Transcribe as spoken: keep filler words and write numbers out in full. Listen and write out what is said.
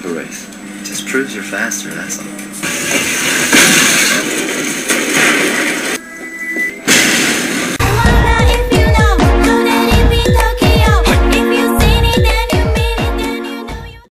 start the race. Just proves you're faster, that's all.